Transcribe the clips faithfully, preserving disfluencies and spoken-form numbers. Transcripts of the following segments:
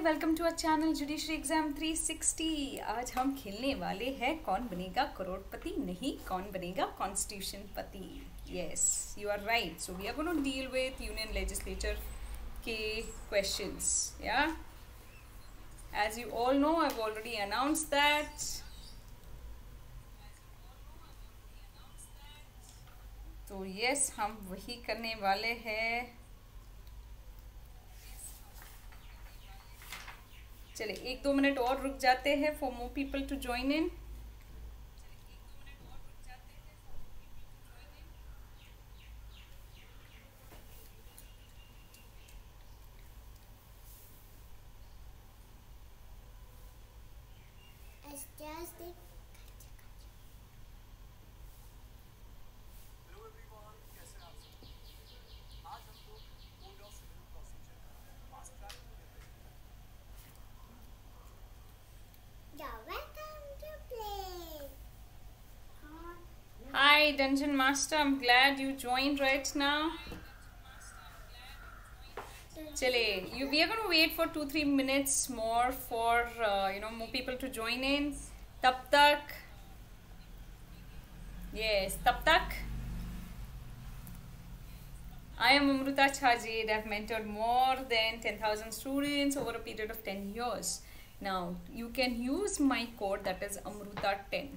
Welcome to our channel judiciary exam three sixty. आज हम खेलने वाले हैं कौन बनेगा करोड़पति, नहीं कौन बनेगा कॉन्स्टिट्यूशन पति। Yes, you are right. So we are going to deal with union legislature के questions. Yeah as you all know, I have already announced that. तो यस, हम वही करने वाले हैं। चले एक दो मिनट और रुक जाते हैं for more people to join in. Hi Dungeon Master, I'm glad you joined right now. Chale, you we are going to wait for two three minutes more for uh, you know more people to join in. Tab tak, yes, tab tak. I am Amruta Chajid. I've mentored more than ten thousand students over a period of ten years. Now you can use my code, that is Amruta ten.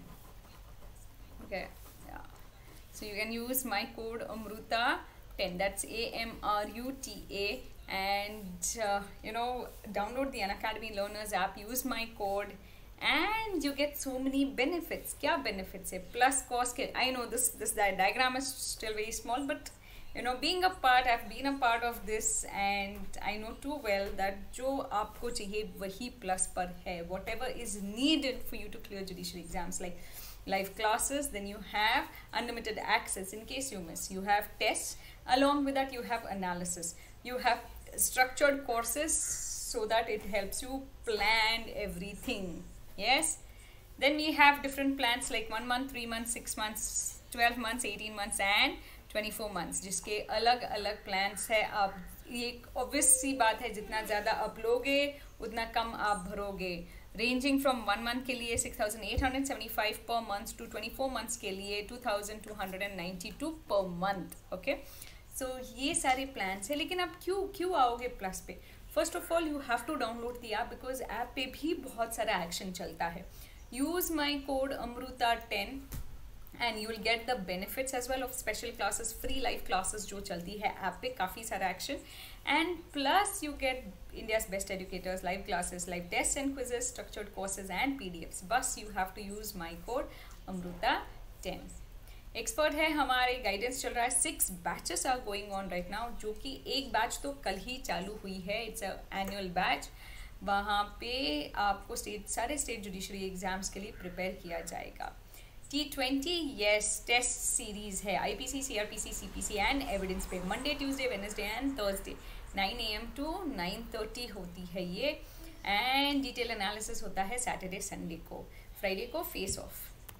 Okay. So you can use my code Amruta ten, that's A M R U T A, and uh, you know download the Unacademy Learners app, use my code and you get so many benefits. Kya benefits hai? Plus cost. I know this this diagram is still very small, but you know being a part, I've been a part of this and I know too well that jo aapko chahiye wahi plus par hai. Whatever is needed for you to clear judiciary exams, like live classes, then you have unlimited access in case you miss. You have tests, along with that you have analysis. You have structured courses so that it helps you plan everything. Yes. Then we have different plans like one month, three months, six months, twelve months, eighteen months and twenty-four months, जिसके अलग अलग plans है। आप ये obvious सी बात है, जितना ज़्यादा आप लोगे उतना कम आप भरोगे। रेंजिंग फ्रॉम वन मंथ के लिए six thousand eight hundred seventy five per month to twenty four months के लिए two thousand two hundred ninety two per month. Okay, so ये सारे प्लान्स है। लेकिन आप क्यों क्यों आओगे प्लस पे? First of all you have to download the app, because app पे भी बहुत सारा एक्शन चलता है। Use my code Amruta ten and you will get the benefits as well of special classes, free live classes जो चलती है ऐप पे, काफ़ी सारा action, and plus you get India's best educators, live classes, live tests and quizzes, structured courses and P D Fs. बस you have to use my code Amruta ten. Expert है हमारे, guidance चल रहा है, six batches are going on right now, जो कि एक batch तो कल ही चालू हुई है। It's a annual batch. वहाँ पे आपको स्टेट सारे स्टेट जुडिशरी एग्जाम्स के लिए प्रिपेयर किया जाएगा। T twenty yes test series है, IPC, CrPC, CPC and evidence पे, Monday, Tuesday, Wednesday and Thursday nine A M to nine thirty होती है ये, एंड डिटेल एनालिसिस होता है सैटरडे संडे को। फ्राइडे को फेस ऑफ।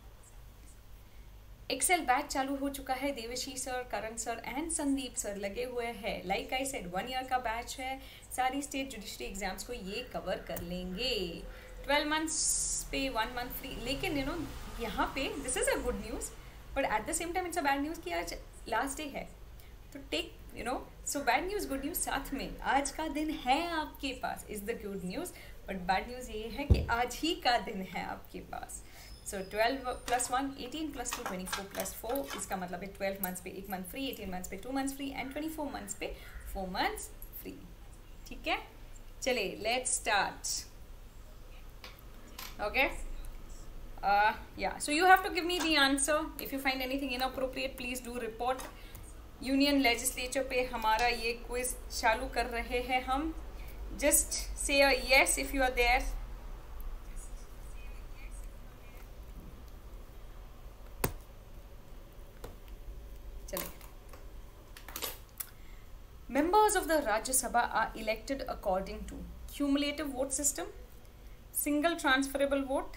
एक्सेल बैच चालू हो चुका है। Devashi sir, Karan sir and Sandeep sir लगे हुए हैं। Like I said, one year का बैच है। सारी स्टेट जुडिशरी एग्जाम्स को ये कवर कर लेंगे। ट्वेल्व मंथ्स पे वन मंथ फ्री। लेकिन यू नो यहाँ पे this is a good news, but at the same time it's a bad news कि आज लास्ट डे है। तो take you know so bad news good news साथ में, आज का दिन है आपके पास is the good news, but bad news ये है कि आज ही का दिन है आपके पास। So twelve plus one eighteen plus two twenty four plus four, इसका मतलब है ट्वेल्व मंथ्स पे एक मंथ फ्री, एटीन मंथ्स पे two months free and twenty four months पे फोर मंथ्स फ्री। ठीक है, चले let's start. Okay, uh yeah, so you have to give me the answer. If you find anything inappropriate, please do report. Union legislature पे हमारा ये quiz चालू कर रहे हैं हम। Just say a yes if you are there. चलिए, members of the Rajya Sabha are elected according to cumulative vote system, single transferable vote,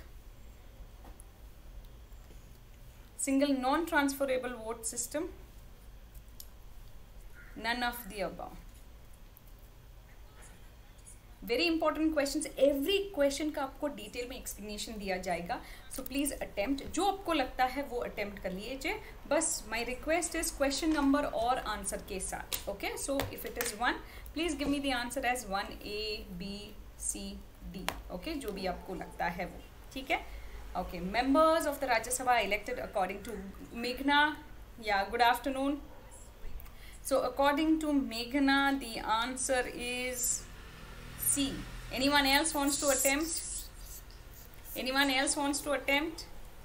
single non-transferable vote system, none of the above. Very important question, every question का आपको detail में explanation दिया जाएगा. So please attempt, जो आपको लगता है वो अटेम्प्ट कर लीजिए. बस my request is question number और आंसर के साथ. Okay, so if it is one, please give me the answer as one, A B C D. Okay, जो भी आपको लगता है वो. ठीक है. Okay, members of the Rajya Sabha elected according to मेघना. Yeah good afternoon. So according to Meghna, the answer is C. Anyone else wants to attempt? Anyone else wants to attempt?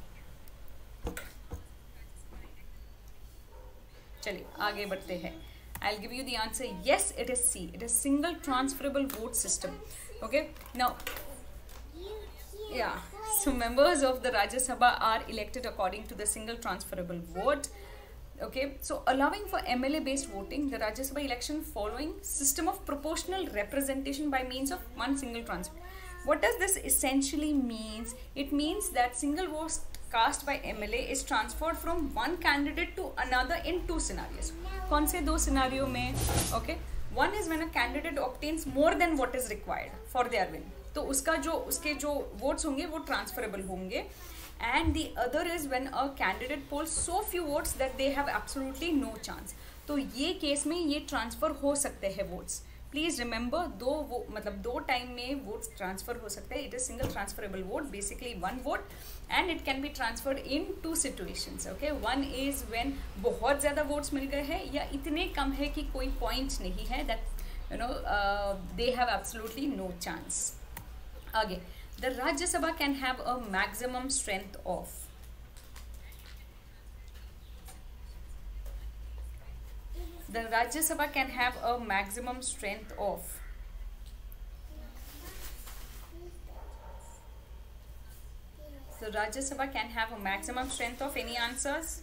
चलिए आगे बढ़ते हैं. I'll give you the answer. Yes, it is C. It is single transferable vote system. Okay. Now, yeah. So members of the Rajya Sabha are elected according to the single transferable vote. Okay, so allowing for M L A-based voting, the Rajya Sabha election following system of proportional representation by means of one single transfer. What does this essentially means? It means that single vote cast by M L A is transferred from one candidate to another in two scenarios. कौन से दो scenario में? Okay, one is when a candidate obtains more than what is required for their win. तो उसका जो उसके जो votes होंगे वो transferable होंगे. And the other is when a candidate polls so few votes that they have absolutely no chance. तो ये केस में ये ट्रांसफर हो सकते हैं वोट्स. प्लीज रिमेंबर, दो वो मतलब दो टाइम में वोट्स ट्रांसफर हो सकते हैं. It is single transferable vote, basically one vote, and it can be transferred in two situations. Okay, one is when बहुत ज़्यादा वोट्स मिल गए हैं या इतने कम है कि कोई पॉइंट नहीं है, that you know they have absolutely no chance. आगे, the Rajya Sabha can have a maximum strength of. The Rajya Sabha can have a maximum strength of. The Rajya Sabha can have a maximum strength of. Any answers?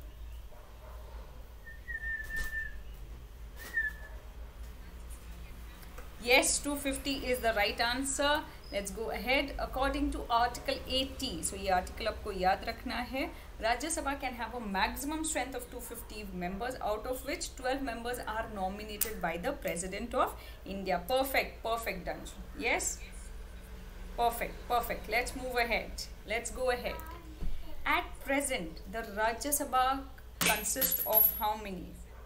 Yes, two hundred fifty is the right answer. Let's go ahead. According to Article eighty, so ये article आपको याद रखना है. Rajya Sabha can have a maximum strength of two hundred fifty members, out of which twelve members are nominated by the President of India. Perfect, perfect, done. Yes? Perfect, perfect. Let's move ahead. Let's go ahead. At present, the Rajya Sabha consists of how many?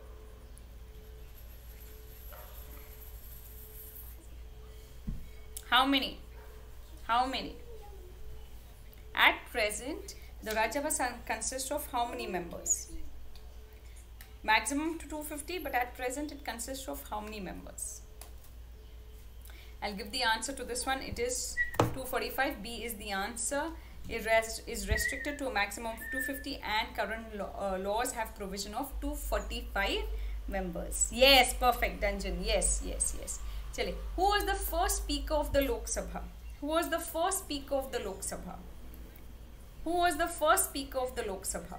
How many? How many? At present, the Rajya Sabha consists of how many members? Maximum to two hundred fifty, but at present it consists of how many members? I'll give the answer to this one. It is two hundred forty-five. B is the answer. It rest, is restricted to a maximum of two hundred fifty, and current law, uh, laws have provision of two hundred forty-five members. Yes, perfect, Dungeon. Yes, yes, yes. Chale. Who was the first speaker of the Lok Sabha? Who was the first speaker of the Lok Sabha? Who was the first speaker of the Lok Sabha?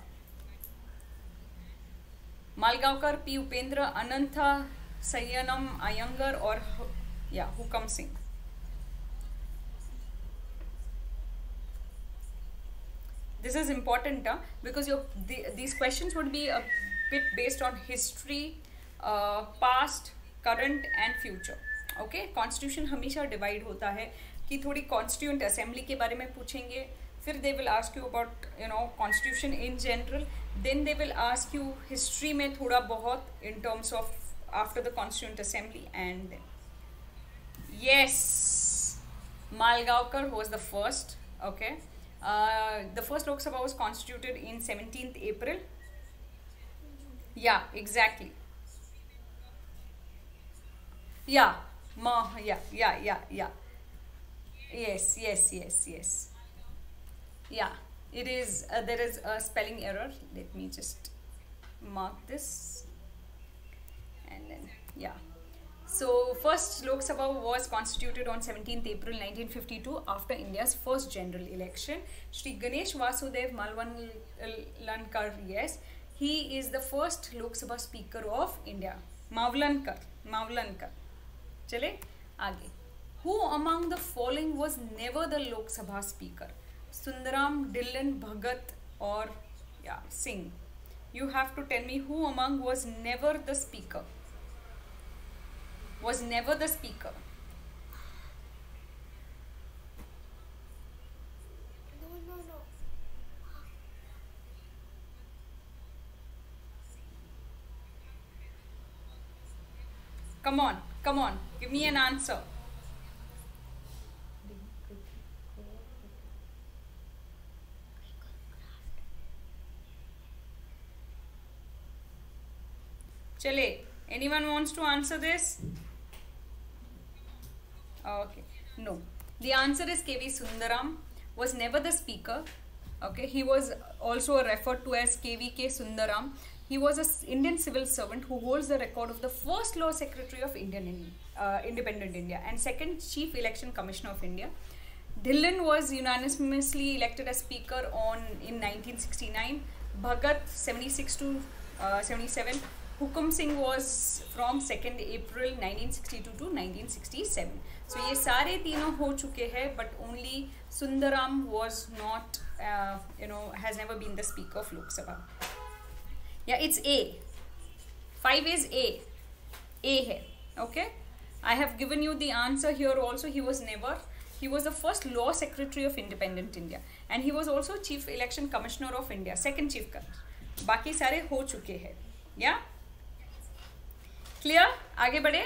Malgaonkar, P. Upendra, Anantha, Sayyanam, Iyengar, or yeah, Hukam Singh? This is important huh? because your the, these questions would be a bit based on history, uh, past, current and future. Okay, constitution हमेशा divide होता है कि थोड़ी constituent assembly के बारे में पूछेंगे, फिर they will ask you about you know constitution in general, then they will ask you history में थोड़ा बहुत in terms of after the constituent assembly. And yes, Malgaonkar was the first. Okay, the first Lok Sabha was constituted in seventeenth April. Yeah exactly. Yeah Ma, yeah, yeah, yeah, yeah. Yes, yes, yes, yes. Yeah, it is. Uh, there is a spelling error. Let me just mark this. And then, yeah. So, first Lok Sabha was constituted on seventeenth April nineteen fifty-two after India's first general election. Shri Ganesh Vasudev Mavlankar, yes, he is the first Lok Sabha speaker of India. Mavlankar, Mavlankar. चले आगे. Who among the following was never the Lok Sabha speaker? Sundaram, Dillon, Bhagat or yeah, Singh? You have to tell me who among was never the speaker. Was never the speaker. Come on, come on, give me an answer. Chale, anyone wants to answer this? Okay, no. The answer is K V Sundaram was never the speaker. Okay, he was also referred to as K V K Sundaram. He was an Indian civil servant who holds the record of the first Law Secretary of Indian uh, Independent India and second Chief Election Commissioner of India. Dhillon was unanimously elected as Speaker on in nineteen sixty-nine. Bhagat seventy-six to seventy-seven. Hukum Singh was from second April nineteen sixty-two to nineteen sixty-seven. So ये सारे तीनों हो चुके हैं, but only Sundaram was not, uh, you know, has never been the Speaker of Lok Sabha. Yeah, it's A. Five is A. A है. Okay. I have given you the answer here also. He was never. He was the first Law Secretary of Independent India, and he was also Chief Election Commissioner of India, second Chief Commissioner. बाकी सारे हो चुके हैं. Yeah. Clear? आगे बढ़े.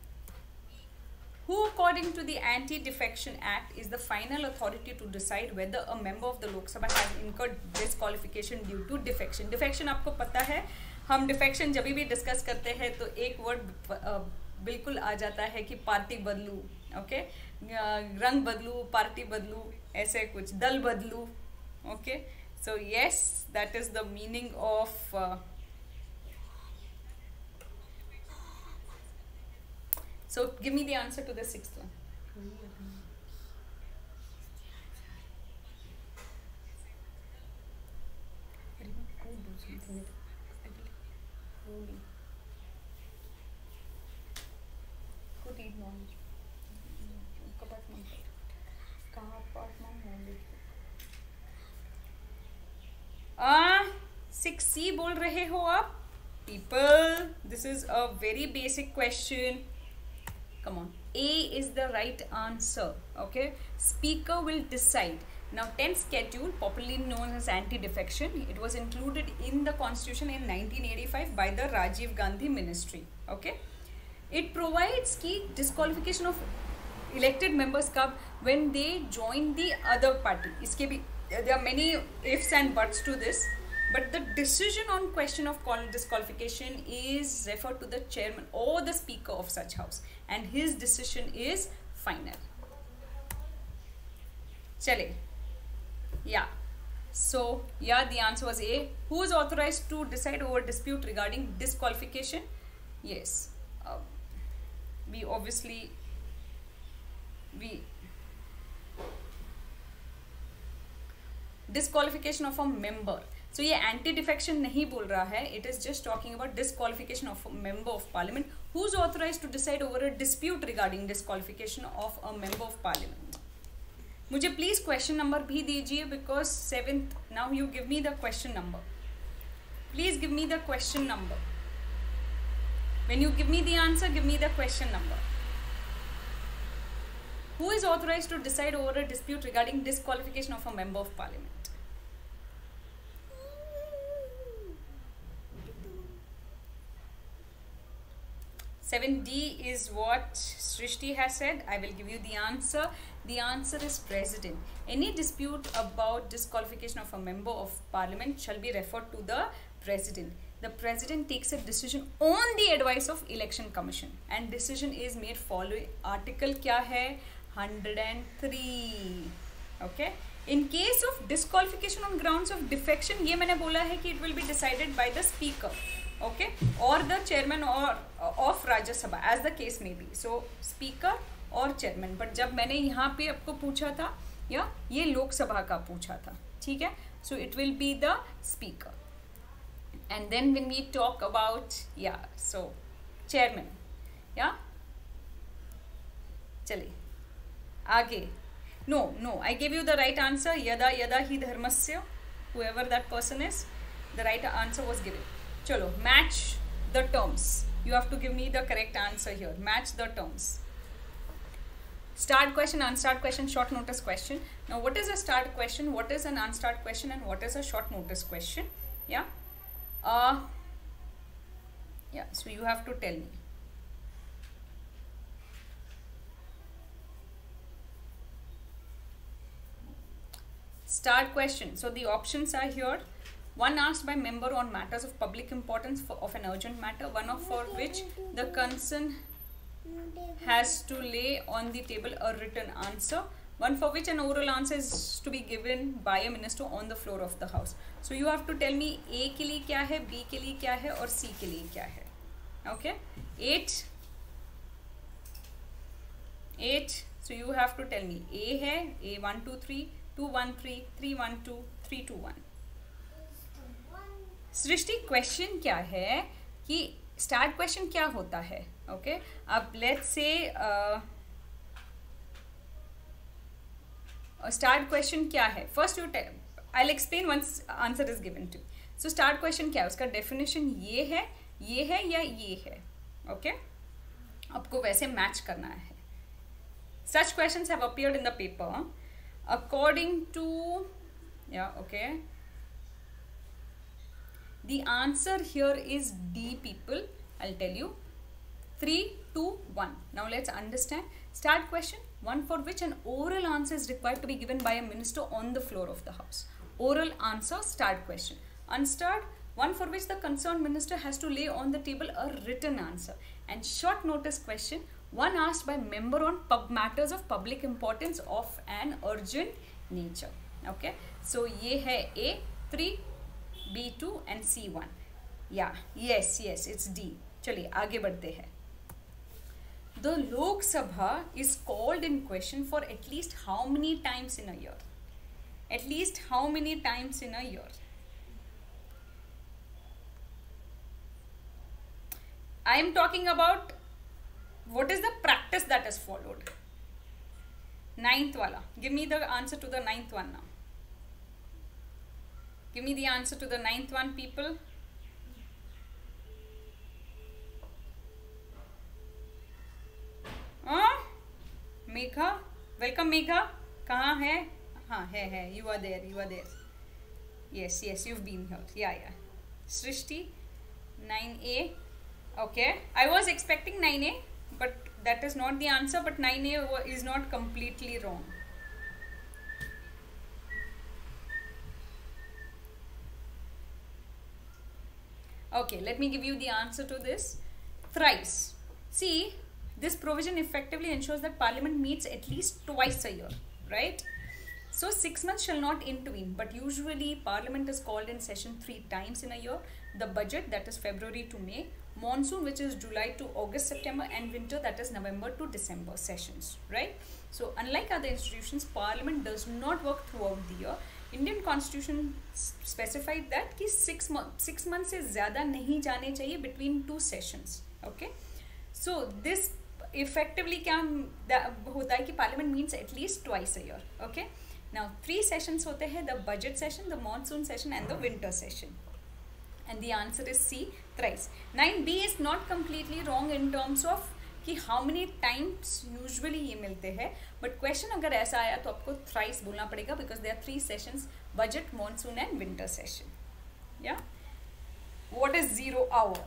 Who, according to the Anti-Defection Act, is the final authority to decide whether a member of the Lok Sabha has incurred disqualification due to defection? Defection आपको पता है, हम defection जब भी discuss करते हैं तो एक word बिल्कुल आ जाता है कि पार्टी बदलू, ओके, रंग बदलू, पार्टी बदलू, ऐसे कुछ, दल बदलू, okay. So yes, that is the meaning of uh, so give me the answer to the sixth one. आ सिक्स सी बोल रहे हो आप people? This is a very basic question. Come on, A is the right answer. Okay, speaker will decide. Now tenth schedule, popularly known as anti-defection, it was included in the constitution in nineteen eighty-five by the Rajiv Gandhi ministry. Okay, it provides key disqualification of elected members कब, when they join the other party. इसके भी there are many ifs and buts to this, but the decision on question of disqualification is referred to the chairman or the speaker of such house, and his decision is final. Chale. Yeah. So, yeah, the answer was A. Who is authorized to decide over dispute regarding disqualification? Yes. Uh, we obviously, we, disqualification of a member. So, ये anti-defection नहीं बोल रहा है. It is just talking about disqualification of a member of parliament. Who is authorized to decide over a dispute regarding disqualification of a member of parliament? मुझे please question number भी दीजिए, because seventh, now you give me the question number. Please give me the question number. When you give me the answer, give me the question number. Who is authorized to decide over a dispute regarding disqualification of a member of parliament? seven D is what Srishti has said. I will give you the answer. The answer is President. Any dispute about disqualification of a member of parliament shall be referred to the President. The President takes a decision on the advice of Election Commission, and decision is made following article क्या है one hundred three. Okay. In case of disqualification on grounds of defection, ये मैंने बोला है कि it will be decided by the speaker, okay, or the chairman or of Rajya Sabha, as the case may be. So speaker और chairman. But जब मैंने यहाँ पे आपको पूछा था, या ये लोक सभा का पूछा था, ठीक है? So it will be the speaker. And then when we talk about, yeah, so chairman, yeah, चलिए आगे. No, no, I gave you the right answer. Yada yada hi dharmasya. Whoever that person is, the right answer was given. Chalo, match the terms. You have to give me the correct answer here. Match the terms. Start question, unstart question, short notice question. Now, what is a start question? What is an unstart question? And what is a short notice question? Yeah. Uh, yeah. So you have to tell me. Start question. So the options are here. One asked by member on matters of public importance for, of an urgent matter, one of for which the concern has to lay on the table a written answer, one for which an oral answer is to be given by a minister on the floor of the house. So you have to tell me A के लिए क्या है, B के लिए क्या है और C के लिए क्या है. Okay, eight, eight. So you have to tell me A है, A one two three, two one three, three one two, three two one. Srishti question क्या है कि स्टार्ट क्वेश्चन क्या होता है. ओके, अब लेट्स से स्टार्ट क्वेश्चन क्या है. First you I will explain once answer is given to. So start question क्या है, उसका डेफिनेशन ये है, ये है या ये है. ओके, आपको वैसे मैच करना है. Such questions have appeared in the paper according to yeah okay. The answer here is D, people. I'll tell you. three, two, one. Now let's understand. Start question. One for which an oral answer is required to be given by a minister on the floor of the house. Oral answer, start question. Unstart. One for which the concerned minister has to lay on the table a written answer. And short notice question. One asked by member on pub matters of public importance of an urgent nature. Okay. So ये है A three. B two and C one. Yeah, yes, yes, it's D. चलिए आगे बढ़ते हैं. The Lok Sabha is called in question for at least how many times in a year? At least how many times in a year? I am talking about what is the practice that is followed. Ninth wala. Give me the answer to the ninth one now. Give me the answer to the ninth one, people. हाँ, Megha, welcome Megha. कहाँ है? हाँ है है. You are there. You are there. Yes, yes, you've been here. Yeah, yeah. Srishti, nine A. Okay. I was expecting nine A, but that is not the answer. But nine A is not completely wrong. Okay, let me give you the answer to this. Thrice. See, this provision effectively ensures that Parliament meets at least twice a year, right? So six months shall not intervene, but usually Parliament is called in session three times in a year. The budget, that is February to May, monsoon, which is July to August, September, and winter, that is November to December sessions, right? So unlike other institutions, Parliament does not work throughout the year. Indian Constitution specified that कि six month six months से ज़्यादा नहीं जाने चाहिए between two sessions. Okay, so this effectively क्या होता है कि Parliament meets at least twice a year. Okay, now three sessions होते हैं: the budget session, the monsoon session, and the winter session. And the answer is C, thrice. nine B is not completely wrong in terms of कि how many times usually ये मिलते हैं, but question अगर ऐसा आया तो आपको thrice बोलना पड़ेगा because they are three sessions: budget, monsoon and winter session. Yeah what is zero hour?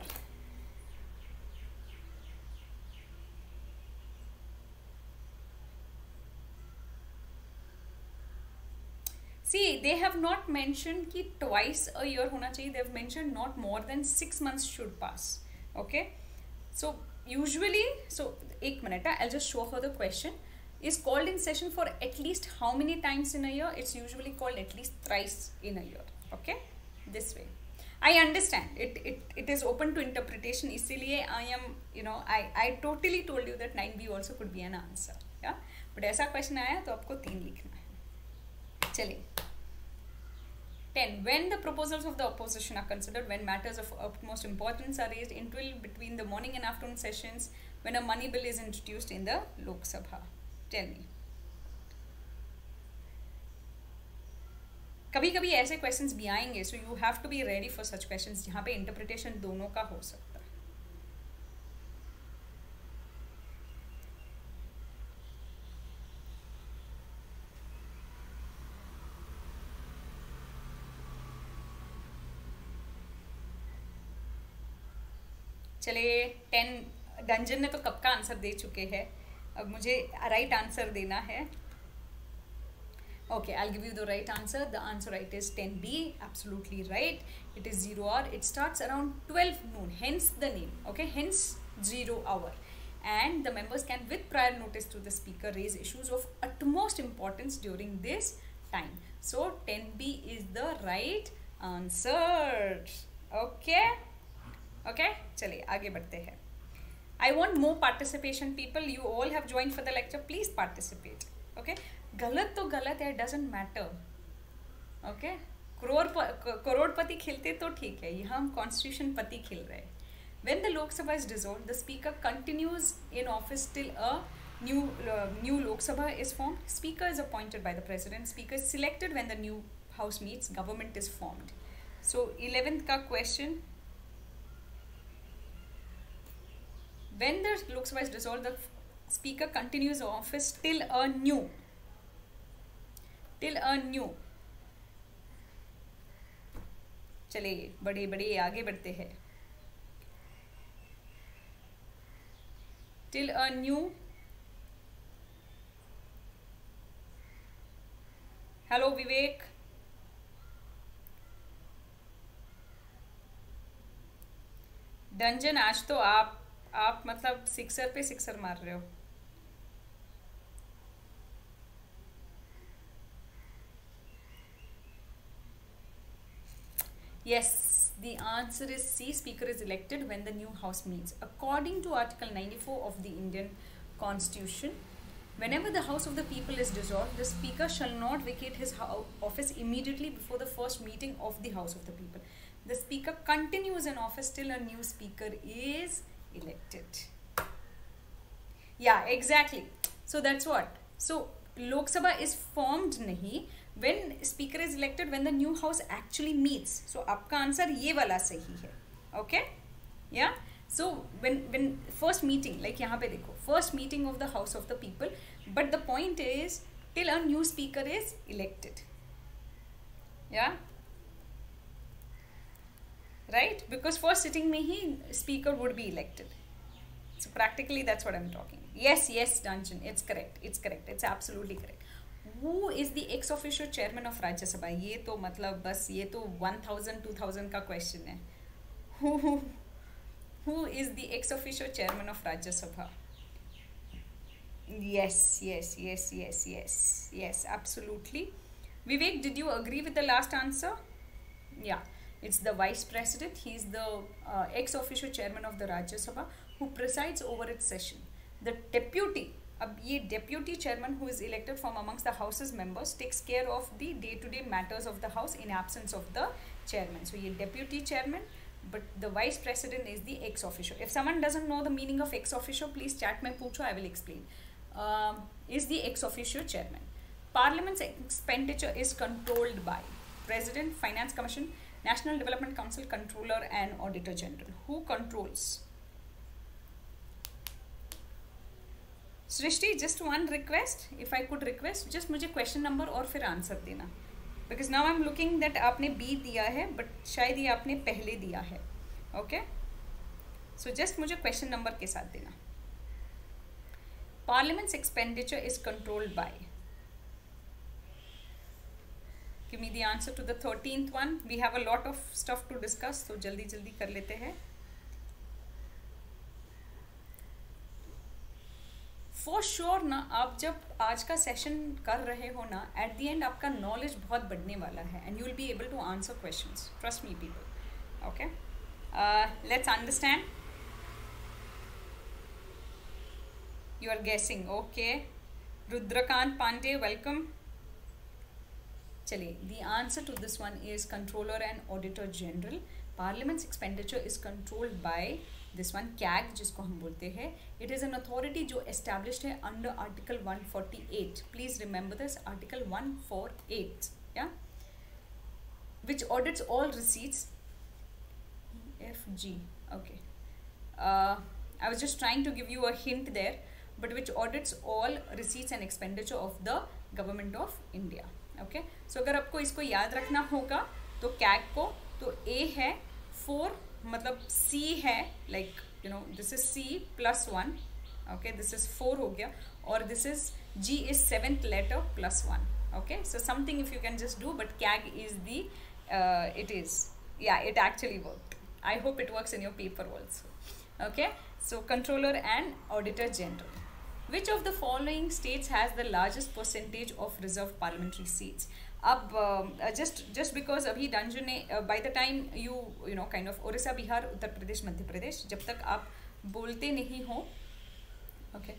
See they have not mention कि ट्वाइस अ ईयर होना चाहिए. They have mention not more than six months should pass. Okay, so usually, so एक minute, I'll just show her the question. Is called in session for at least how many times in a year? It's usually called at least thrice in a year. Okay, this way. I understand it. It it is open to interpretation. इसीलिए I am, you know, I I totally told you that nine B also could be an answer. Yeah, but ऐसा question आया तो आपको तीन लिखना है. चलिए. ten. When the proposals of the opposition are considered, when matters of utmost importance are raised, interval between the morning and afternoon sessions, when a money bill is introduced in the Lok Sabha. Tell me. कभी कभी ऐसे questions भी आएंगे, so you have to be ready for such questions जहाँ पे interpretation दोनों का हो सकता है. चलिए, टेन. डंजन ने तो कब का आंसर दे चुके हैं, अब मुझे राइट आंसर देना है. Okay, I'll give you the right answer. The answer right is ten B. Absolutely right. It is zero hour. It starts around twelve noon. Hence the name. Okay, hence zero hour. And the members can, with prior notice to the speaker, raise issues of utmost importance during this time. So ten B is the right answer. Okay. Okay. चलिए आगे बढ़ते हैं. I want more participation, people. You all have joined for the lecture. Please participate. Okay. गलत तो गलत है, doesn't matter. Okay. Crore करोड़पति खेलते तो ठीक है, यहाँ हम कॉन्स्टिट्यूशन पति खेल रहे हैं. When the Lok Sabha is dissolved, the speaker continues in office till a new uh, new Lok Sabha is formed. Speaker is appointed by the president. Speaker is selected when the new house meets. Government is formed. So eleventh ka question. When the Lok Sabha is dissolved, the speaker continues office till a new till a new चलिए बड़े बड़े आगे बढ़ते हैं. Till a new hello Vivek, Dungeon आज तो आप आप मतलब सिक्सर पे सिक्सर मार रहे हो. Yes, the answer is C. Speaker is elected when the new house meets. According to Article ninety-four of the Indian Constitution, whenever the House of the People is dissolved, the Speaker shall not vacate his office immediately before the first meeting of the House of the People. The Speaker continues in office till a new Speaker is elected. Yeah, exactly. So that's what. So Lok Sabha is formed nahi. When speaker is elected when the new house actually meets. So आपका answer ये वाला सही है. Okay? Yeah? So when when first meeting, like यहाँ पे देखो, first meeting of the House of the People, but the point is till a new speaker is elected. Yeah? Right? Because first sitting में ही speaker would be elected. So practically that's what I'm talking. Yes, yes, Dungeon. It's correct. It's correct. It's absolutely correct. Who is the ex officio chairman of Rajya Sabha? ये तो मतलब बस ये तो one thousand two thousand का question है. Who who is the ex officio chairman of Rajya Sabha? Yes, yes, yes, yes, yes, yes, absolutely. Vivek, did you agree with the last answer? Yeah, it's the vice president. He is the uh, ex officio chairman of the Rajya Sabha who presides over its session. The deputy. अब ये deputy chairman who is elected from amongst the house's members takes care of the day-to-day matters of the house in absence of the chairman. So ये deputy chairman, but the vice president is the ex officio. If someone doesn't know the meaning of ex officio, please chat में पूछो, I will explain. Um, is the ex officio chairman. Parliament's expenditure is controlled by President, Finance Commission, National Development Council, Controller and Auditor General. Who controls? Srishti, just one request, if I could request, just मुझे question number और फिर answer देना, because now I'm looking that आपने B दिया है, but शायद ये आपने पहले दिया है. Okay, so just मुझे question number के साथ देना. Parliament's expenditure is controlled by. Give me the answer to the thirteenth one. We have a lot of stuff to discuss, so जल्दी जल्दी कर लेते हैं. फॉर श्योर ना, आप जब आज का सेशन कर रहे हो ना, एट द एंड आपका नॉलेज बहुत बढ़ने वाला है and you will be able to answer questions. Trust me people. Okay, let's understand. You are guessing. Okay, Rudrakant Pandey, welcome. चलिए, the answer to this one is controller and auditor general. Parliament's expenditure is controlled by this one, CAG जिसको हम बोलते हैं. It is an authority जो established है under article one forty-eight. Please remember this, article one forty-eight, yeah, which audits all receipts. F G, okay, I was just trying to give you a hint there, but which audits all receipts and expenditure of the government of India. Okay, so अगर आपको इसको याद रखना होगा तो CAG को, तो ए है फोर, मतलब C है, like you know this is C plus one. Okay, this is four हो गया, और this is G is seventh letter plus one. Okay, so something if you can just do, but C A G is the uh, it is, yeah, it actually worked. I hope it works in your paper also. Okay, so controller and auditor general. Which of the following states has the largest percentage of reserved parliamentary seats? अब uh, just just because अभी Dungeon ने uh, by the time you you know kind of Odisha, Bihar, Uttar Pradesh, Madhya Pradesh, जब तक आप बोलते नहीं हो, okay,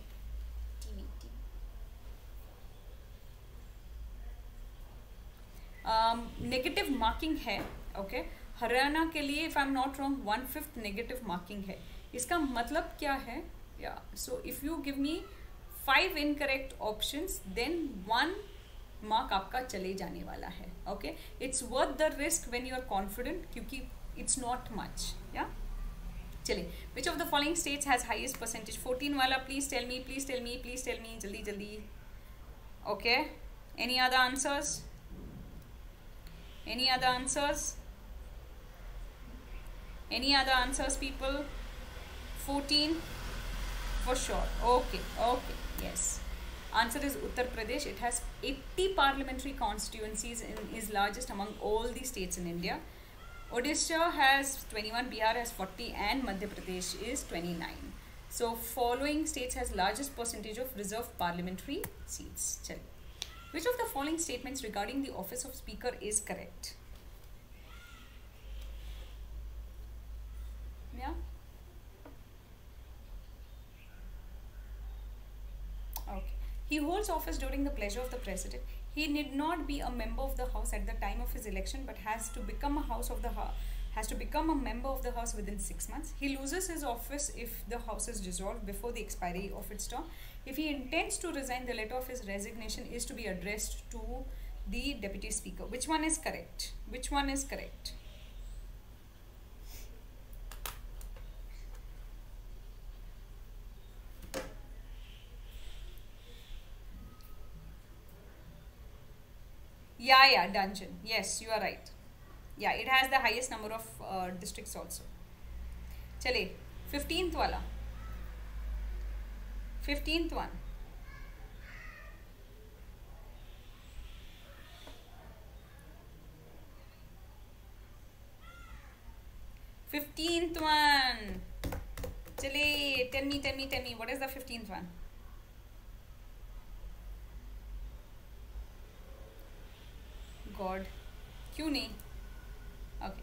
negative um, marking है. Okay okay? हरियाणा के लिए if I am not wrong one fifth negative marking है. इसका मतलब क्या है? Yeah so if you give me five incorrect options then one mark आपका चले जाने वाला है. Okay, it's worth the risk when you are confident, क्योंकि इट्स नॉट मच. या चलिए, which of the following states has highest percentage? Fourteen वाला please tell me, please tell me, please tell me, जल्दी जल्दी. Okay, any other answers? Any other answers? Any other answers, people? fourteen for sure. Okay, okay, yes. Answer is Uttar Pradesh. It has eighty parliamentary constituencies and is largest among all the states in India. Odisha has twenty-one, Bihar has forty, and Madhya Pradesh is twenty-nine. So following states has largest percentage of reserved parliamentary seats. Chalo. Which of the following statements regarding the office of speaker is correct? Yeah. Okay. He holds office during the pleasure of the president. He need not be a member of the house at the time of his election, but has to become a house of the house. has to become a member of the house within six months. He loses his office if the house is dissolved before the expiry of its term. If he intends to resign, the letter of his resignation is to be addressed to the deputy speaker. Which one is correct? Which one is correct? Yeah, yeah, dungeon. Yes, you are right. Yeah, it has the highest number of uh, districts also. Chale, fifteenth wala. fifteenth one. fifteenth one. Chale, tell me, tell me, tell me, what is the fifteenth one? God, क्यों नहीं? Okay.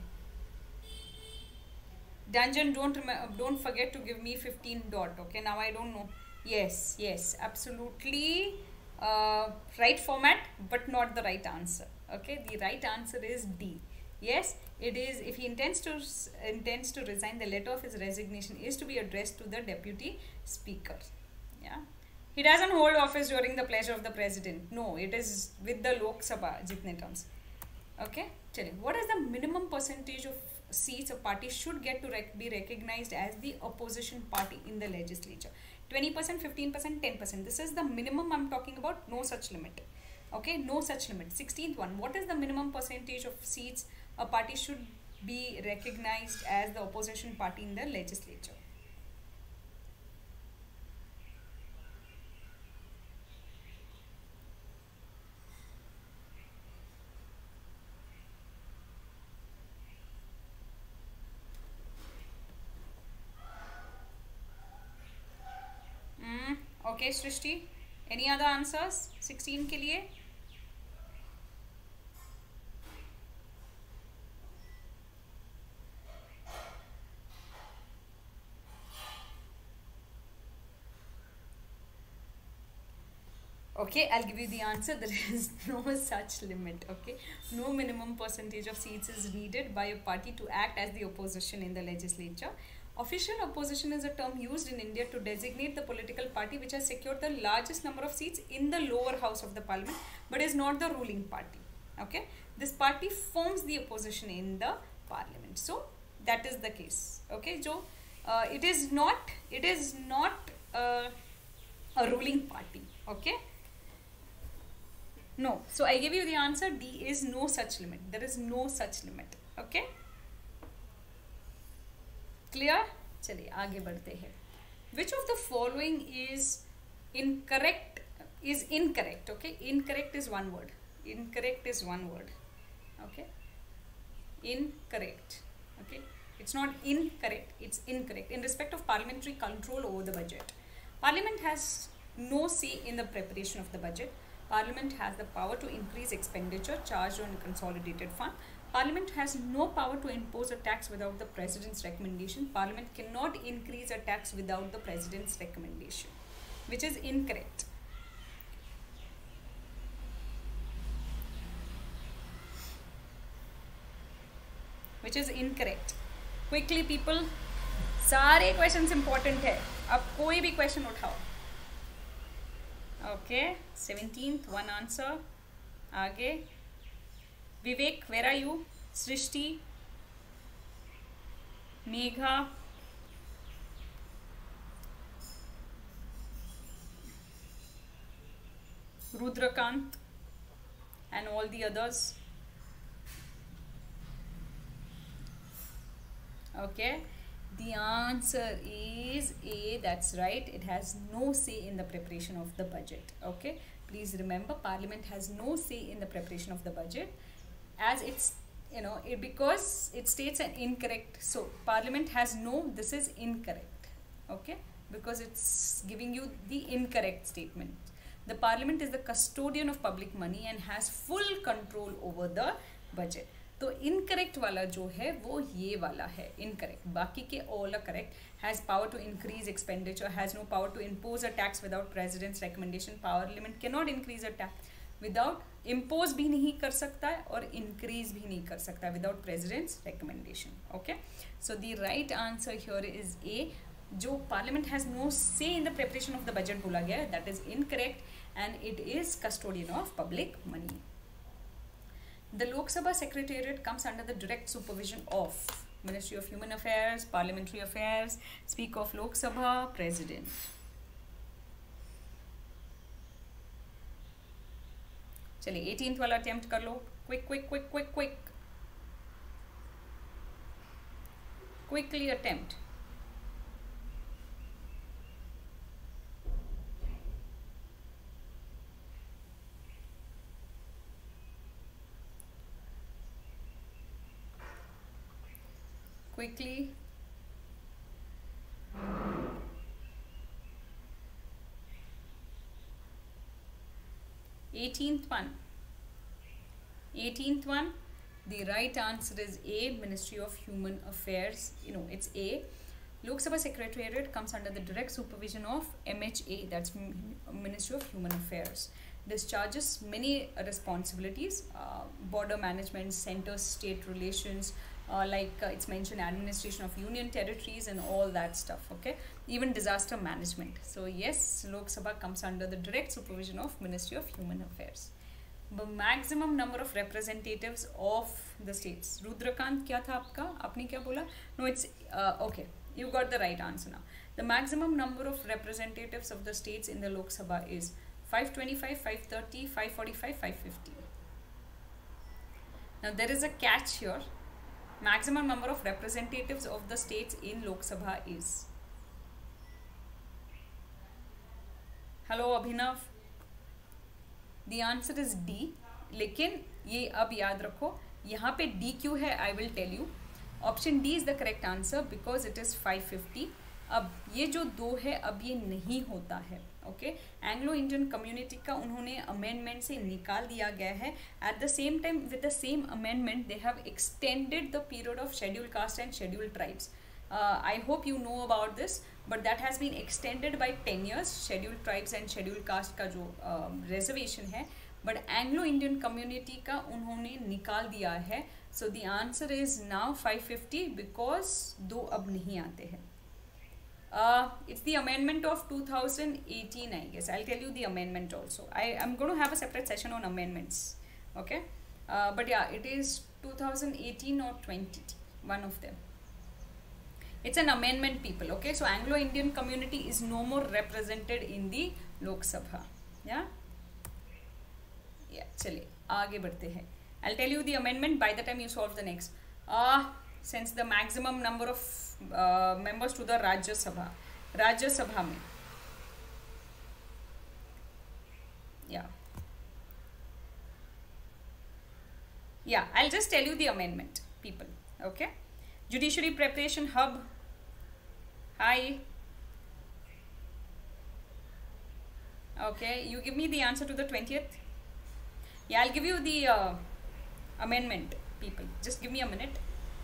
Dungeon, don't don't forget to give me fifteen dot. Okay, now I don't know. Yes, yes, absolutely uh, right format, but not the right answer. Okay, the right answer is D. Yes, it is. If he intends to intends to resign, the letter of his resignation is to be addressed to the deputy speaker. Yeah, he doesn't hold office during the pleasure of the president. No, it is with the Lok Sabha jitne terms. Okay, chaliye. What is the minimum percentage of seats a party should get to rec be recognized as the opposition party in the legislature? twenty percent, fifteen percent, ten percent. This is the minimum I'm talking about. No such limit. Okay, no such limit. sixteenth one. What is the minimum percentage of seats a party should be recognized as the opposition party in the legislature? Okay, Srishti, any other answers? sixteen के लिए? Okay, I'll give you the answer. There is no such limit. Okay, no minimum percentage of seats is needed by a party to act as the opposition in the legislature. Official opposition is a term used in India to designate the political party which has secured the largest number of seats in the lower house of the parliament but is not the ruling party. Okay, this party forms the opposition in the parliament. So that is the case. Okay, so uh, it is not it is not uh, a ruling party. Okay, no. So I give you the answer. D is no such limit. There is no such limit. Okay. Clear? चलिए आगे बढ़ते हैं. Which of the following is incorrect? Is incorrect? Okay, incorrect is one word. Incorrect is one word. Okay. Incorrect. Okay. It's not incorrect. It's incorrect. In respect of parliamentary control over the budget, Parliament has no say in the preparation of the budget. Parliament has the power to increase expenditure charged on a consolidated fund. Parliament has no power to impose a tax without the President's recommendation. Parliament cannot increase a tax without the President's recommendation, which is incorrect. Which is incorrect. Quickly people, सारे questions important है. अब कोई भी question उठाओ. Okay, seventeenth, one answer. आगे. Vivek, where are you? Srishti, Megha, Rudrakant, and all the others. Okay, the answer is A. That's right. It has no say in the preparation of the budget. Okay, please remember, Parliament has no say in the preparation of the budget, as it's, you know, it, because it states an incorrect. So Parliament has no, this is incorrect. Okay, because it's giving you the incorrect statement. The Parliament is the custodian of public money and has full control over the budget. तो incorrect वाला जो है वो ये वाला है, incorrect. बाकी के all are correct. Has power to increase expenditure, has no power to impose a tax without president's recommendation. Parliament can not increase a tax without, impose भी नहीं कर सकता है और इंक्रीज भी नहीं कर सकता है without president's recommendation. Okay, so the right answer here is A. जो parliament has no say in the preparation of the budget बोला गया है, that is incorrect and it is custodian of public money. The Lok Sabha Secretariat comes under the direct supervision of Ministry of Human Affairs, Parliamentary Affairs, Speaker of Lok Sabha, President. चलिए eighteenth वाला attempt कर लो. Quick, quick, quick, quick, quick. Quickly attempt. Quickly. eighteenth one. eighteenth one. The right answer is A, Ministry of Human Affairs. You know, it's A. Lok Sabha Secretariat comes under the direct supervision of M H A, that's Ministry of Human Affairs. Discharges many responsibilities, uh, border management, center-state relations, Uh, like uh, it's mentioned administration of union territories and all that stuff. Okay, even disaster management. So yes, Lok Sabha comes under the direct supervision of Ministry of Human Affairs. The maximum number of representatives of the states. Rudrakant, क्या था आपका? आपने क्या बोला? No, it's uh, okay. You got the right answer now. The maximum number of representatives of the states in the Lok Sabha is five twenty-five, five thirty, five forty-five, five fifty. Now there is a catch here. Maximum number of representatives of the states in Lok Sabha is. Hello Abhinav. The answer is D. लेकिन ये अब याद रखो, यहाँ पे D क्यों है? I will tell you. Option D is the correct answer because it is five fifty. अब ये जो दो है अब ये नहीं होता है. ओके, एंग्लो इंडियन कम्युनिटी का उन्होंने अमेंडमेंट से निकाल दिया गया है. At the same time with the same amendment they have extended the period of schedule caste and schedule tribes. I hope you know about this, but that has been extended by ten years, schedule tribes and schedule caste का जो reservation uh, है. But Anglo Indian community का उन्होंने निकाल दिया है. So the answer is now five fifty because दो अब नहीं आते हैं. Uh, it's the amendment of two thousand eighteen, I guess. I'll tell you the amendment also. I am going to have a separate session on amendments. Okay. Uh, but yeah, it is two thousand eighteen or twenty. One of them. It's an amendment, people. Okay. So Anglo-Indian community is no more represented in the Lok Sabha. Yeah. Yeah. चलिए आगे बढ़ते हैं. I'll tell you the amendment by the time you solve the next. Ah. Uh, since the maximum number of uh, members to the Rajya Sabha, Rajya Sabha में, yeah, Yeah, I'll just tell you the amendment, people. Okay. Judiciary Preparation Hub. Hi. Okay, you give me the answer to the twentieth. Yeah, I'll give you the uh, amendment, people. Just give me a minute.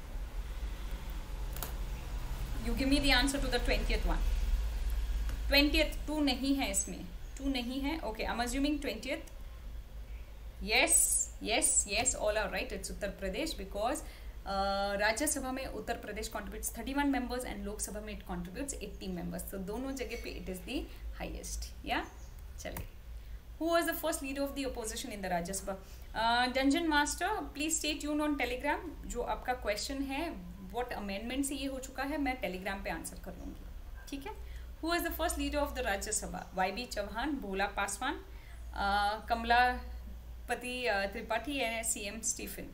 You give me the answer to the twentieth one. twentieth, two नहीं है इसमें. two नहीं है. Okay, I'm assuming twentieth. Yes, yes, yes, all are right. It's Uttar Pradesh because uh, Rajya Sabha में Uttar Pradesh contributes thirty-one members and Lok Sabha में it contributes eighty members. So दोनों जगह पे it is the highest. Yeah, चलिए. Who was the first leader of the opposition in the Rajya Sabha? Uh, Dungeon Master, please stay tuned on Telegram. जो आपका question है, what amendment से ये हो चुका है, मैं Telegram पे answer कर लूँगी. ठीक है? Who was the first leader of the Rajya Sabha? Y B Chauhan, Bhola Paswan, uh, Kamala Pati uh, Tripathi and C M Stephen.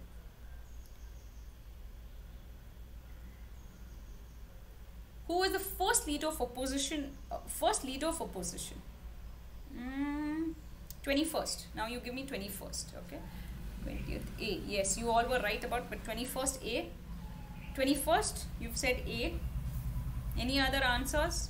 Who was the first leader of opposition? Uh, first leader of opposition. Mm, twenty-first. Now you give me twenty-first. Okay. twentieth A. Yes, you all were right about, but twenty-first A. twenty-first. You've said A. Any other answers?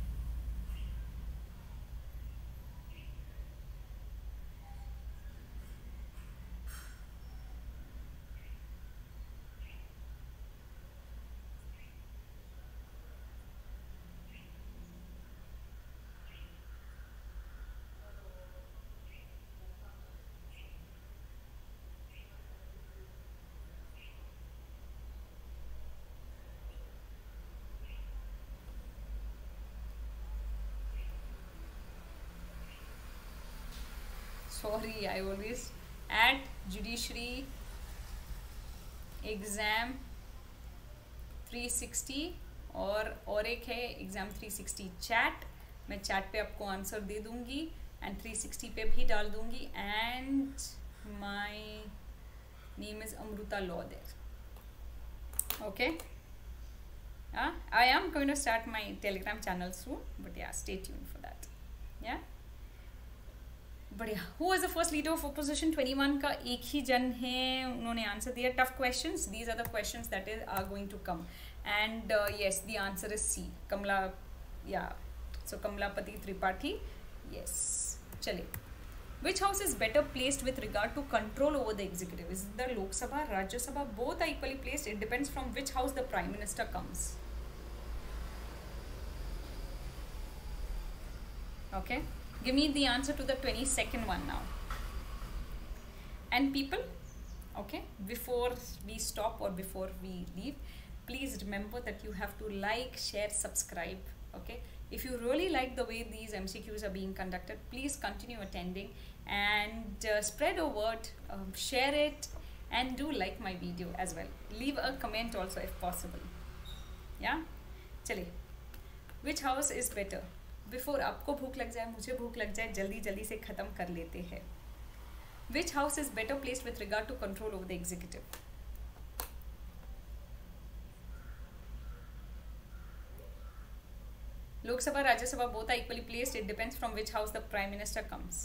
Sorry, I always add judiciary exam three sixty और और एक है exam three sixty chat. मैं chat पे आपको answer दे दूंगी and three sixty पे भी डाल दूंगी and my name is Amruta Law there. Okay. Uh, I am going to start my Telegram channel soon, but yeah, stay tuned for that. Yeah. बढ़िया. Who was the first leader of opposition? twenty-one का एक ही जन है, उन्होंने answer दिया. Tough questions. These are the questions that is are going to come. And uh, yes, the answer is C. Kamala, yeah. So Kamalapati Tripathi. Yes. चलिए. Which house is better placed with regard to control over the executive? Is it the Lok Sabha, Rajya Sabha? Both are equally placed. It depends from which house the Prime Minister comes. Okay. Give me the answer to the twenty-second one now. And people, okay, before we stop or before we leave, please remember that you have to like, share, subscribe, okay? If you really like the way these M C Qs are being conducted, please continue attending and uh, spread a word, um, share it, and do like my video as well. Leave a comment also if possible. Yeah? Chale. Which house is better? Before आपको भूख लग जाए, मुझे भूख लग जाए, जल्दी जल्दी से ख़त्म कर लेते हैं. Which house is better placed with regard to control over the executive? Lok Sabha, Rajya Sabha, both are equally placed. It depends from which house the prime minister comes.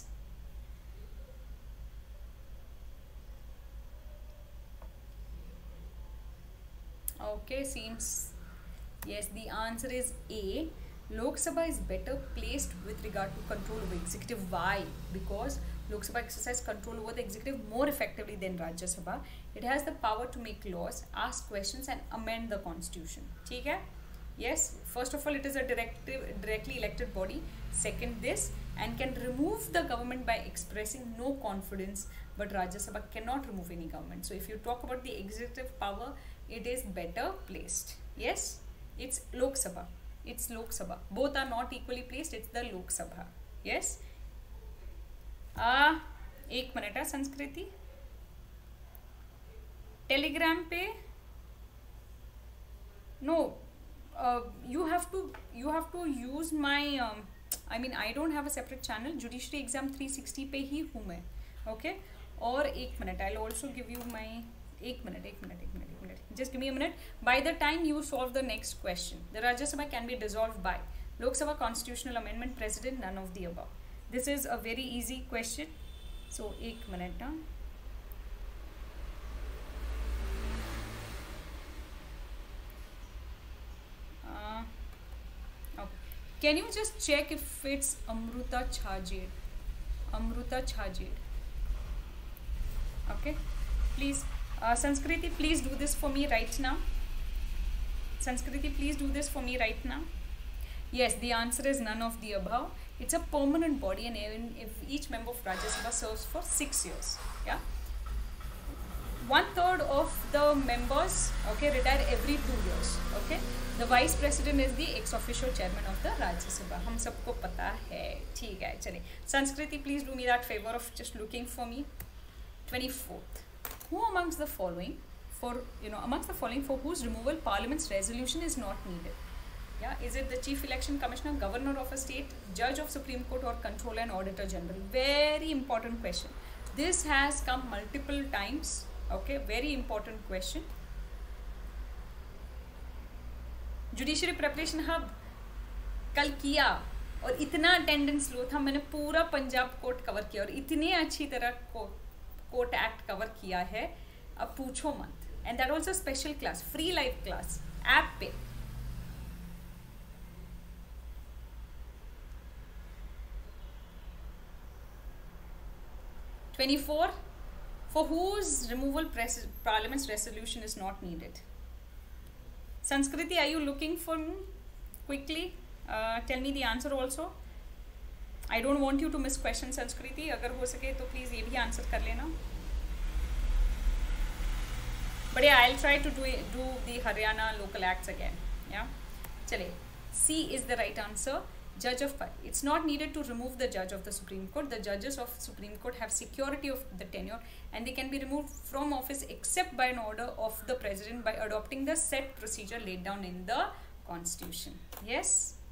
Okay, seems yes, the answer is A. Lok Sabha is better placed with regard to control over executive. Why? Because Lok Sabha exercises control over the executive more effectively than Rajya Sabha. It has the power to make laws, ask questions and amend the constitution. ठीक है? Yes, first of all it is a directive, directly elected body. Second, this and can remove the government by expressing no confidence, but Rajya Sabha cannot remove any government. So if you talk about the executive power, it is better placed. Yes, it's Lok Sabha. It's Lok Sabha. Both are not equally placed. It's the Lok Sabha. Yes. Ah, एक minute है Sanskriti. Telegram पे. No, uh, you have to you have to use my. Um, I mean, I don't have a separate channel. Judiciary Exam three sixty पे ही हूँ मैं. Okay. और एक minute. I'll also give you my. एक minute, एक minute, एक minute, एक minute. Just give me a minute. By the time you solve the next question, the Rajya Sabha can be dissolved by Lok Sabha constitutional amendment, president, none of the above. This is a very easy question. So, एक minute ना. Can you just check if it's Amruta Chhajed? Amruta Chhajed. Okay, please, uh, Sanskriti, please do this for me right now. Sanskriti, please do this for me right now. Yes, the answer is none of the above. It's a permanent body, and even if each member of Rajya Sabha serves for six years, yeah. One third of the members, okay, retire every two years. Okay, the vice president is the ex officio chairman of the Rajya Sabha. हम सबको पता है, ठीक है. चलिए, Sanskriti, please do me that favor of just looking for me. twenty-fourth. Who amongst the following, for you know, amongst the following for whose removal Parliament's resolution is not needed? Yeah, is it the Chief Election Commissioner, Governor of a state, Judge of Supreme Court, or Controller and Auditor General? Very important question. This has come multiple times. Okay, very important question. Judiciary preparation hub कल किया और इतना attendance लो था, मैंने पूरा Punjab court cover किया और इतनी अच्छी तरह को, कोर्ट एक्ट कवर किया है, अब पूछो मत. And that also special class, free live class app पे. twenty-four. For whose removal Parliament's resolution is not needed? Sanskriti, are you looking for me? Quickly, uh, tell me the answer also. I don't want you to miss question, Sanskriti. अगर हो सके तो please ये भी answer कर लेना. But yeah, I'll try to do do the Haryana local acts again. Yeah, चले. C is the right answer. Judge of it's not needed to remove the judge of the Supreme Court. The judges of Supreme Court have security of the tenure and they can be removed from office except by an order of the president by adopting the set procedure laid down in the constitution. Yes.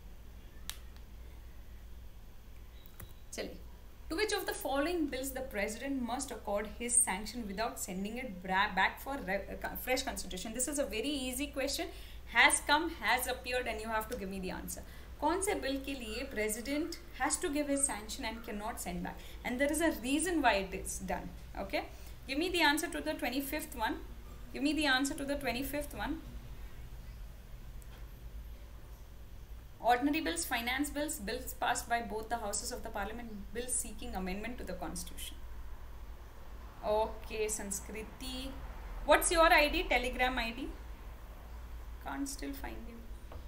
Chale. To which of the following bills the president must accord his sanction without sending it back for fresh constitution? This is a very easy question. Has come, has appeared, and you have to give me the answer. कौन से bill के लिए president has to give his sanction and can not send back, and there is a reason why it is done. Okay, give me the answer to the twenty-fifth one. Give me the answer to the twenty-fifth one. Ordinary bills, finance bills, bills passed by both the houses of the parliament, bills seeking amendment to the constitution. Okay, Sanskriti, what's your I D? Telegram I D? Can't still find you.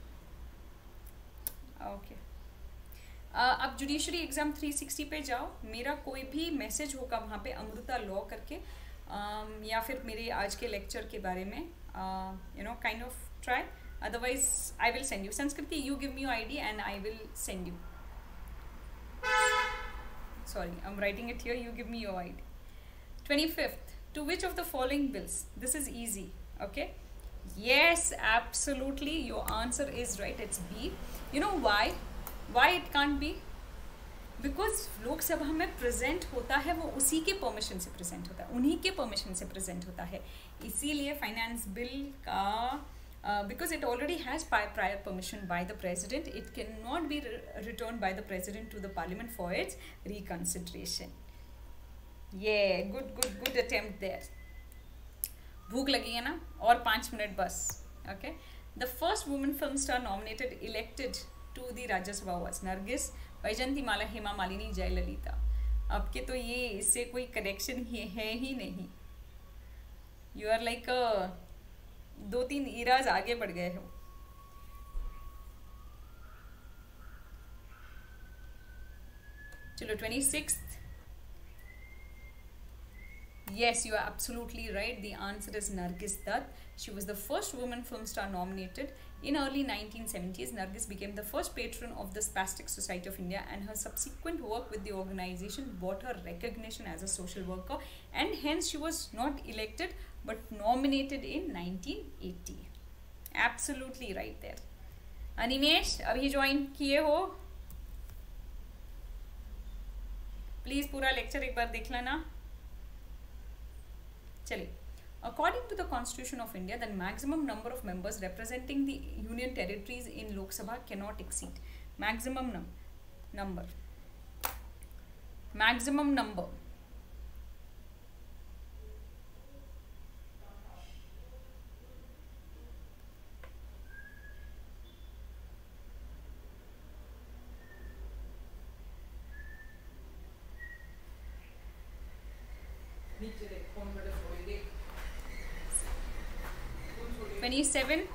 Okay okay. uh, अब judiciary exam three sixty पे जाओ, मेरा कोई भी message होगा वहाँ पे Amrita law करके, um, या फिर मेरे आज के लेक्चर के बारे में, you know, kind of try. Otherwise I will send you. Sanskriti, you give me your ID and I will send you. Sorry, I am writing it here. You give me your ID. twenty-fifth. To which of the following bills? This is easy. Okay. Yes, absolutely. Your answer is right. It's B. You know why? Why it can't be? Because लोकसभा में present होता है वो उसी के permission से present होता है, उन्हीं के परमिशन से प्रेजेंट होता है. इसीलिए फाइनेंस बिल का, because it already has prior permission by the president, it can not be return by the president to the parliament for its reconsideration. ये good good good attempt there. भूख लगी है ना, और पाँच मिनट बस. Okay, the first women film star nominated elected to the Rajya Sabha was Nargis, Vyjayanthimala, Hema Malini, Jayalalithaa. अब के तो ये इससे कोई कनेक्शन ही है ही नहीं. यू आर लाइक दो तीन इराज आगे बढ़ गए हो. चलो, twenty-sixth. Yes, you are absolutely right. The answer is Nargis Dutt. She was the first woman film star nominated. In early nineteen seventies, Nargis became the first patron of the Spastic Society of India, and her subsequent work with the organization brought her recognition as a social worker, and hence she was not elected but nominated in nineteen eighty. Absolutely right there. Animesh, अभी join किए हो? Please पूरा lecture एक बार देख लेना. चलिए, according to the Constitution of India, the maximum number of members representing the union territories in Lok Sabha cannot exceed. Maximum num number. Maximum number. twenty-seven.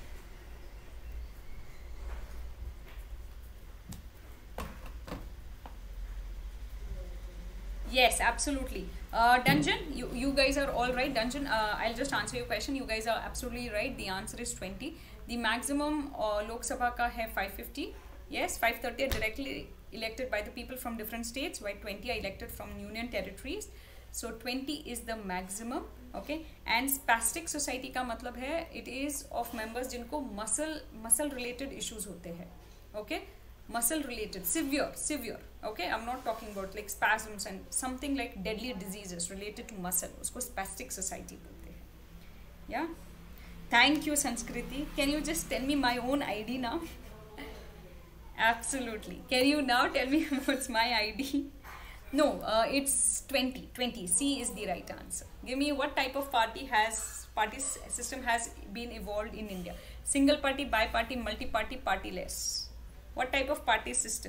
Yes, absolutely. Uh, Dungeon, you, you guys are all right. Dungeon, uh, I'll just answer your question. You guys are absolutely right. The answer is twenty. The maximum uh, Lok Sabha ka hai five fifty. Yes, five thirty are directly elected by the people from different states, while twenty are elected from union territories. So twenty is the maximum. Okay. And spastic society का मतलब है it is of members जिनको muscle muscle related issues होते हैं. Okay. Muscle related, severe, severe. Okay, I'm not talking about like spasms and something like deadly diseases related to muscle. उसको spastic society बोलते हैं. Yeah. Thank you, Sanskriti. Can you just tell me my own I D now? Absolutely. Can you now tell me what's my I D? No, uh, it's twenty. twenty. C is the right answer. Give me what type of party has party system has been evolved in India? Single party, bi-party, multi-party, partyless. What type of party system?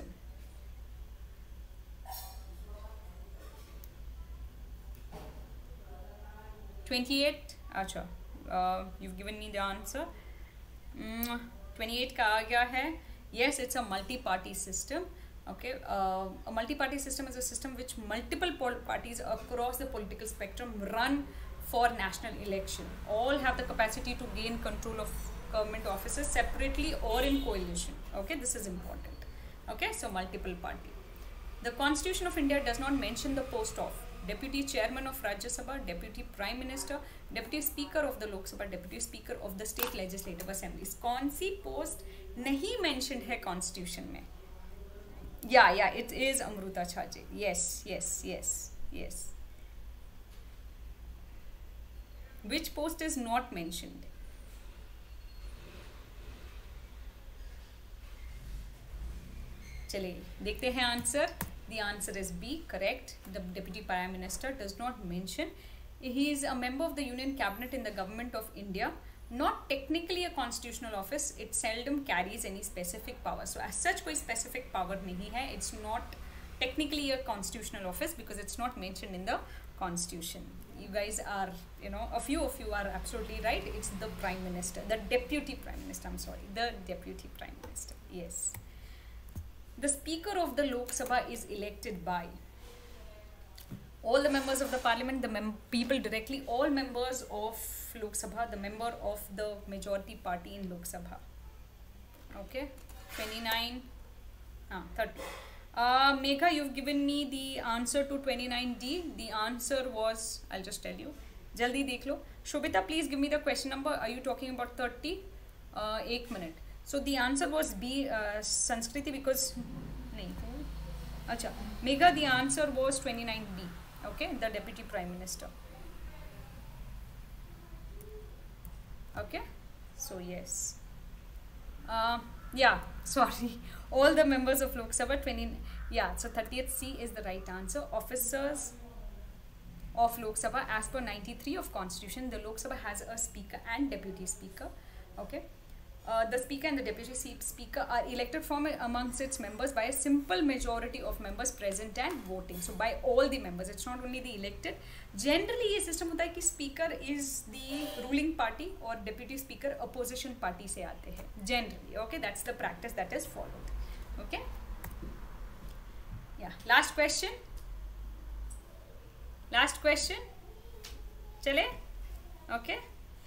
twenty-eight. Acha. Uh, you've given me the answer. Mm, twenty-eight का आ गया है. Yes, it's a multi-party system. Okay, uh, a multi-party system is a system which multiple parties across the political spectrum run for national election. All have the capacity to gain control of government offices separately or in coalition. Okay, this is important. Okay, so multiple party. The Constitution of India does not mention the post of Deputy Chairman of Rajya Sabha, Deputy Prime Minister, Deputy Speaker of the Lok Sabha, Deputy Speaker of the State Legislative Assemblies. कौन सी post नहीं mentioned है Constitution में? Yeah, yeah, it is Amruta Chaji. Yes, yes, yes, yes. Which post is not mentioned? चलिए देखते हैं answer. The answer is B, correct. The Deputy Prime Minister does not mention. He is a member of the Union Cabinet in the Government of India. Not technically a constitutional office. It seldom carries any specific power. So as such कोई specific power नहीं है. It's not technically a constitutional office because it's not mentioned in the Constitution. You guys are, you know, a few of you are absolutely right. It's the Prime Minister, the Deputy Prime Minister. I'm sorry, the Deputy Prime Minister. Yes. The Speaker of the Lok Sabha is elected by all the members of the Parliament, the mem people directly, all members of Lok Sabha, the member of the majority party in Lok Sabha. Okay, twenty-nine, ah, thirty. Uh, Megha, you've given me the answer to twenty-nine D. The answer was, I'll just tell you. Jaldi dekh lo. Shobita, please give me the question number. Are you talking about thirty? Uh, एक minute. So the answer was B, uh, Sanskriti, because nahi. Acha. Megha, the answer was twenty-nine B. Okay, the Deputy Prime Minister. Okay, so yes. Uh, yeah, sorry. All the members of Lok Sabha, twenty. Yeah, so thirtieth C is the right answer. Officers of Lok Sabha, as per ninety-three of Constitution, the Lok Sabha has a Speaker and Deputy Speaker. Okay. Uh, the Speaker and the Deputy Speaker are elected from amongst its members by a simple majority of members present and voting. So by all the members, it's not only the elected. Generally, ये system होता है कि Speaker is the ruling party और Deputy Speaker opposition party से आते हैं. Generally, okay, that's the practice that is followed. Okay. Yeah. Last question. Last question. चले? Okay.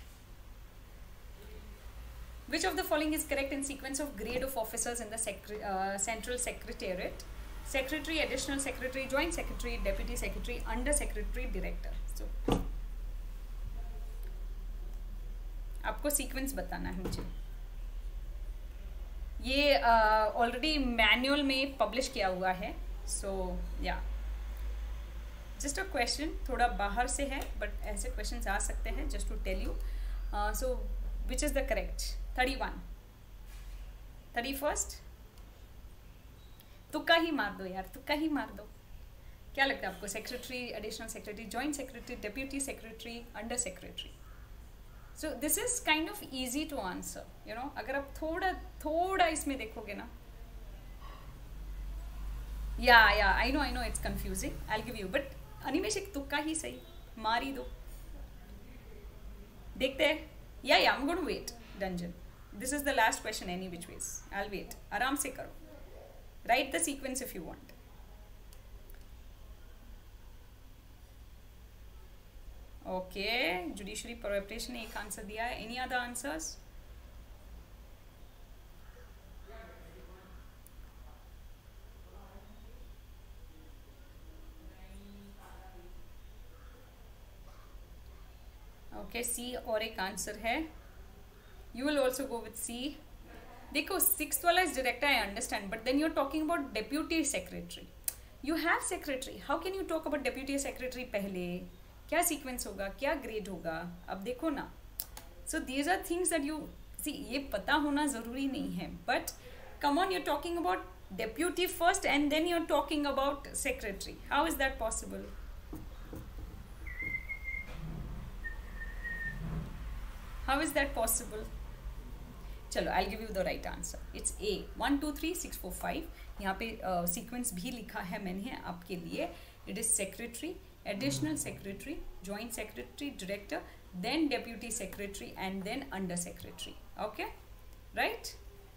Which of the following is correct in sequence of grade of officers in the secre uh, Central Secretariat? Secretary, Additional Secretary, Joint Secretary, Deputy Secretary, Under Secretary, Director. So, आपको sequence बताना है मुझे. ये already manual में publish किया हुआ है. So, yeah. Just a question, थोड़ा बाहर से है, but ऐसे questions आ सकते हैं. Just to tell you. Uh, so, which is the correct? thirty-one. thirty-first. तुक्का ही मार दो यार, तुक्का ही मार दो. क्या लगता है आपको? Secretary, additional secretary, joint secretary, deputy secretary, under secretary. So this is kind of easy to answer. You know, अगर आप थोड़ा थोड़ा इसमें देखोगे ना. Yeah yeah I know I know it's confusing. I will give you, but Animesh एक तुक्का ही सही मार ही दो. देखते हैं Yeah, yeah, I'm going to wait. Dungeon. This is the last question any which ways. I'll wait. Aram se karo. Write the sequence if you want. Okay. Judiciary preparation ने एक answer दिया है. Any other answers? Okay, C और एक answer है. You will also go with C. देखो sixth वाला is director, I understand, but then you're talking about deputy secretary. You have secretary. How can you talk about deputy secretary पहले? क्या sequence होगा? क्या grade होगा? अब देखो ना. So these are things that you see. ये पता होना ज़रूरी नहीं है. But come on, you're talking about deputy first and then you're talking about secretary. How is that possible? How is that possible? चलो, I'll give you the right answer. It's A. One, two, three, six, four, five. यहाँ पे sequence भी लिखा है मैंने आपके लिए. It is secretary, additional secretary, joint secretary, director, then deputy secretary, and then under secretary. Okay, right?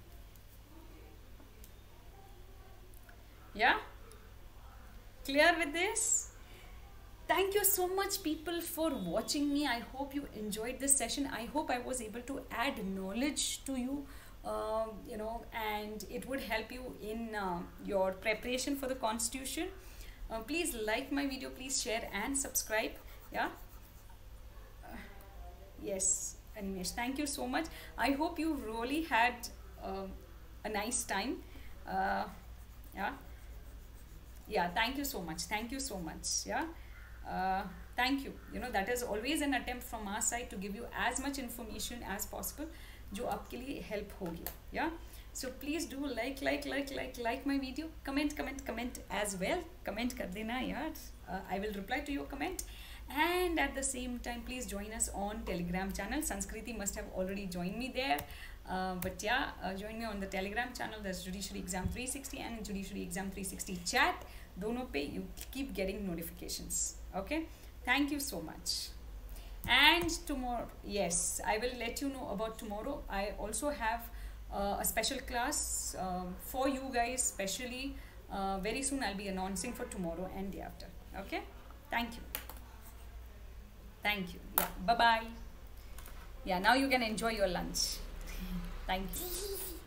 Yeah. Clear with this? Thank you so much people for watching me. I hope you enjoyed this session. I hope I was able to add knowledge to you, uh, you know, and it would help you in uh, your preparation for the Constitution. Uh, please like my video, please share and subscribe. Yeah. Uh, yes, Animesh, thank you so much. I hope you really had uh, a nice time. Uh, yeah. Yeah, thank you so much. Thank you so much. Yeah. Uh, thank you. You know, that is always an attempt from our side to give you as much information as possible जो आपके लिए help होगी. Yeah. So please do like, like, like, like, like my video. Comment, comment, comment as well. Comment कर देना यार. Uh, I will reply to your comment. And at the same time, please join us on Telegram channel. Sanskriti must have already joined me there. Uh, but yeah, uh, join me on the Telegram channel. There's Judiciary Exam three sixty and Judiciary Exam three sixty chat. Dono pe you keep getting notifications. Okay, thank you so much. And tomorrow, yes, I will let you know about tomorrow. I also have uh, a special class um, for you guys, specially uh, very soon. I'll be announcing for tomorrow and day after. Okay, thank you. Thank you. Yeah, bye bye. Yeah, now you can enjoy your lunch. Thank you.